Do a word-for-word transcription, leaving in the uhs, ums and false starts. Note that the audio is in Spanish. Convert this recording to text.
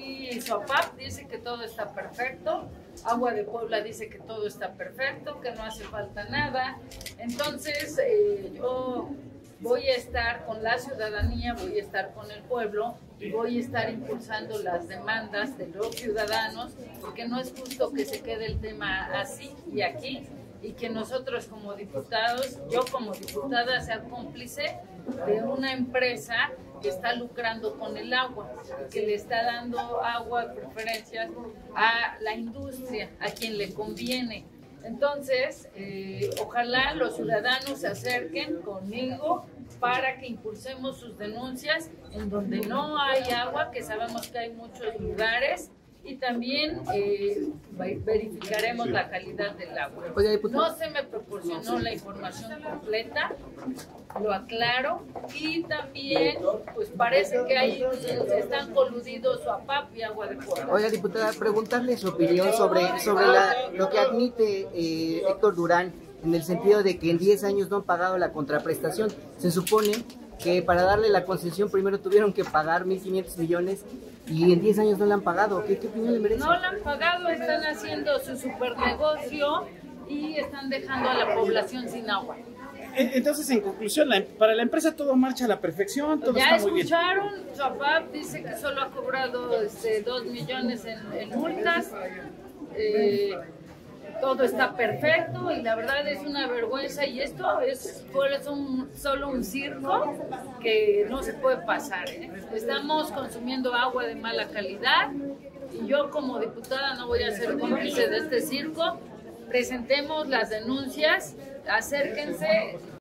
y Soapap dice que todo está perfecto, Agua de Puebla dice que todo está perfecto, que no hace falta nada. Entonces eh, yo voy a estar con la ciudadanía, voy a estar con el pueblo y voy a estar impulsando las demandas de los ciudadanos, porque no es justo que se quede el tema así y aquí, y que nosotros como diputados, yo como diputada, sea cómplice de una empresa que está lucrando con el agua, que le está dando agua, preferencias a la industria, a quien le conviene. Entonces, eh, ojalá los ciudadanos se acerquen conmigo para que impulsemos sus denuncias en donde no hay agua, que sabemos que hay muchos lugares, y también eh, verificaremos la calidad del agua. No se me proporcionó la información completa, lo aclaro, y también pues parece que hay, están coludidos Soapap y Agua de Puebla. Oiga, diputada, preguntarle su opinión sobre, sobre la, lo que admite eh, Héctor Durán, en el sentido de que en diez años no han pagado la contraprestación. Se supone que para darle la concesión primero tuvieron que pagar mil quinientos millones y en diez años no la han pagado. ¿Qué, qué opinión le merece? No la han pagado, están haciendo su supernegocio y están dejando a la población sin agua. Entonces, en conclusión, la, para la empresa todo marcha a la perfección, todo ya está muy bien. Ya escucharon, Soapap dice que solo ha cobrado este, dos millones en, en multas. Eh, todo está perfecto y la verdad es una vergüenza, y esto es un, solo un circo que no se puede pasar, ¿eh? Estamos consumiendo agua de mala calidad y yo como diputada no voy a ser cómplice de este circo. Presentemos las denuncias, acérquense.